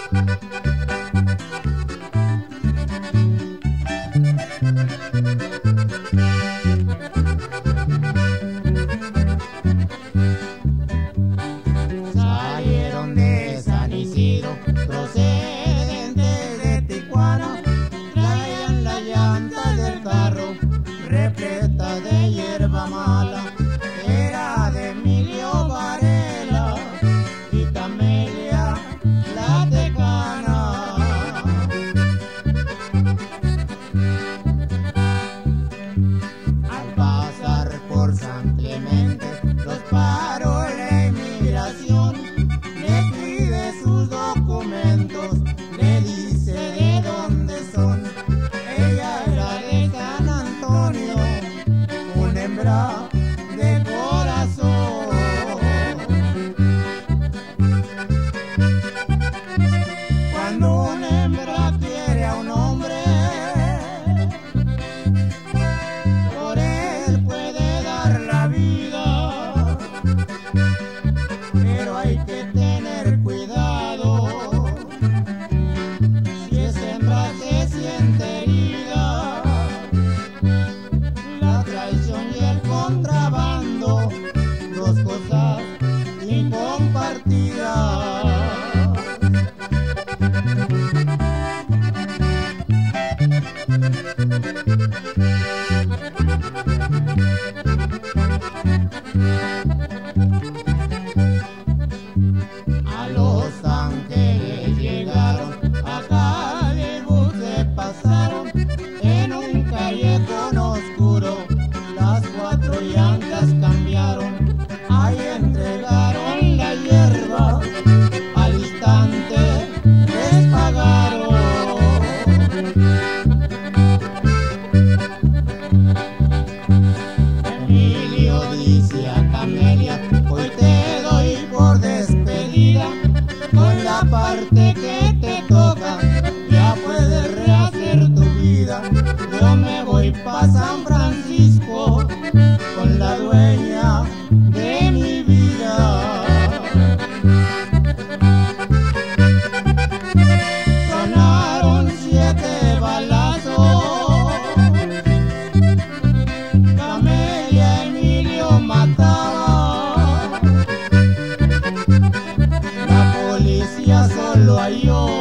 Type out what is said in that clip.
Salieron de San Isidro, procedentes de Tijuana, traían la llanta del carro repleta de hierba mala. Era de Emilio Varela y Camelia la Tejana. Al pasar por San Clemente los paró la inmigración, le pide sus documentos, le dice de dónde son. Ella era de San Antonio, una hembra de corazón. Cuando una hembra quiere a un hombre, por él puede dar la vida, pero hay que tener cuidado. Si esa hembra se siente herida, la traición y el contrabando, dos cosas incompartidas. A Los Ángeles llegaron, acá de bus se pasaron, en un callejón oscuro las cuatro llantas cambiaron. Ahí entregaron la hierba, al instante les pagaron. Emilio dice a Camelia: hoy te doy por despedida, con la parte que te toca ya puedes rehacer tu vida. Yo me voy pa' San Francisco con la dueña de mi vida. Sonaron 7 balazos, Camelia Emilio mataba, la policía solo halló